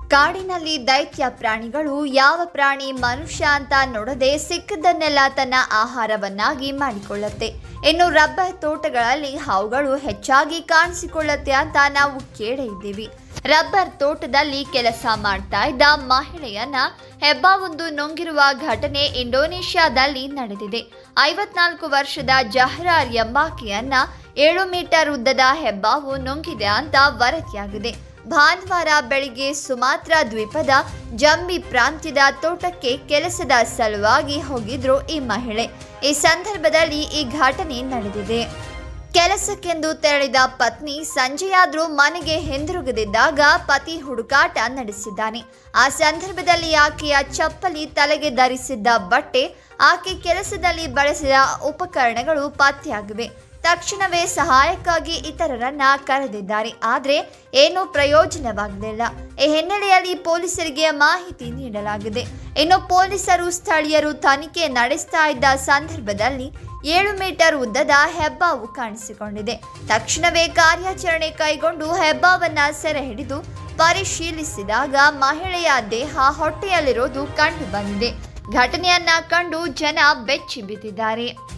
ಕಾಡಿನಲ್ಲಿ ದೈತ್ಯ ಪ್ರಾಣಿಗಳು ಯಾವ ಪ್ರಾಣಿ ಮನುಷ್ಯ ಅಂತ ನೋಡದೆ ಸಿಕ್ಕದನ್ನೆಲ್ಲ ತನ್ನ ಆಹಾರವನ್ನಾಗಿ ಮಾಡಿಕೊಳ್ಳುತ್ತೆ. ಇನ್ನು ರಬ್ಬರ್ ತೋಟಗಳಲ್ಲಿ ಹಾವುಗಳು ಹೆಚ್ಚಾಗಿ ಕಾಣಿಸಿಕೊಳ್ಳುತ್ತೆ ಅಂತ ನಾವು ಕೇಳೇ ಇದ್ದೀವಿ. ರಬ್ಬರ್ ತೋಟದಲ್ಲಿ ಕೆಲಸ ಮಾಡ್ತಾ ಇದ್ದ ಮಹಿಳೆಯನ್ನ ಹೆಬ್ಬಾವೊಂದು ನುಂಗಿರುವ ಘಟನೆ ಇಂಡೋನೇಷ್ಯಾದಲ್ಲಿ ನಡೆದಿದೆ. 54 ವರ್ಷದ ಜಹ್ರಾರ್ ಎಂಬಾಕೆಯನ್ನ 7 ಮೀಟರ್ ಉದ್ದದ ಹೆಬ್ಬಾವು ನುಂಗಿದೆ ಅಂತ ವರದಿಯಾಗಿದೆ. ಭಾನುವಾರ ಬೆಳಿಗ್ಗೆ ಸುಮಾತ್ರಾ ದ್ವೀಪದ ಜಂಬಿ ಪ್ರಾಂತ್ಯದ ತೋಟಕ್ಕೆ ಕೆಲಸದ ಸಲುವಾಗಿ ಹೋಗಿದ್ರು ಈ ಮಹಿಳೆ. ಈ ಸಂದರ್ಭದಲ್ಲಿ ಈ ಘಟನೆ ನಡೆದಿದೆ. ಕೆಲಸಕ್ಕೆಂದು ತೆರಳಿದ ಪತ್ನಿ ಸಂಜೆಯಾದ್ರೂ ಮನೆಗೆ ಹಿಂದಿರುಗದಿದ್ದಾಗ ಪತಿ ಹುಡುಕಾಟ ನಡೆಸಿದ್ದಾನೆ. ಆ ಸಂದರ್ಭದಲ್ಲಿ ಆಕೆಯ ಚಪ್ಪಲಿ, ತಲೆಗೆ ಧರಿಸಿದ್ದ ಬಟ್ಟೆ, ಆಕೆ ಕೆಲಸದಲ್ಲಿ ಬಳಸಿದ ಉಪಕರಣಗಳು ಪತ್ತೆಯಾಗಿವೆ. ತಕ್ಷಣವೇ ಸಹಾಯಕ್ಕಾಗಿ ಇತರರನ್ನ ಕರೆದಿದ್ದಾರೆ. ಆದರೆ ಏನೂ ಪ್ರಯೋಜನವಾಗಲಿಲ್ಲ. ಈ ಹಿನ್ನೆಲೆಯಲ್ಲಿ ಪೊಲೀಸರಿಗೆ ಮಾಹಿತಿ ನೀಡಲಾಗಿದೆ. ಇನ್ನು ಪೊಲೀಸರು ಸ್ಥಳೀಯರು ತನಿಖೆ ನಡೆಸ್ತಾ ಇದ್ದ ಸಂದರ್ಭದಲ್ಲಿ 7 ಮೀಟರ್ ಉದ್ದದ ಹೆಬ್ಬಾವು ಕಾಣಿಸಿಕೊಂಡಿದೆ. ತಕ್ಷಣವೇ ಕಾರ್ಯಾಚರಣೆ ಕೈಗೊಂಡು ಹೆಬ್ಬಾವನ್ನ ಸೆರೆ ಹಿಡಿದು ಪರಿಶೀಲಿಸಿದಾಗ ಮಹಿಳೆಯ ದೇಹ ಹೊಟ್ಟೆಯಲ್ಲಿರೋದು ಕಂಡು ಬಂದಿದೆ. ಘಟನೆಯನ್ನ ಕಂಡು ಜನ ಬೆಚ್ಚಿ ಬಿದ್ದಿದ್ದಾರೆ.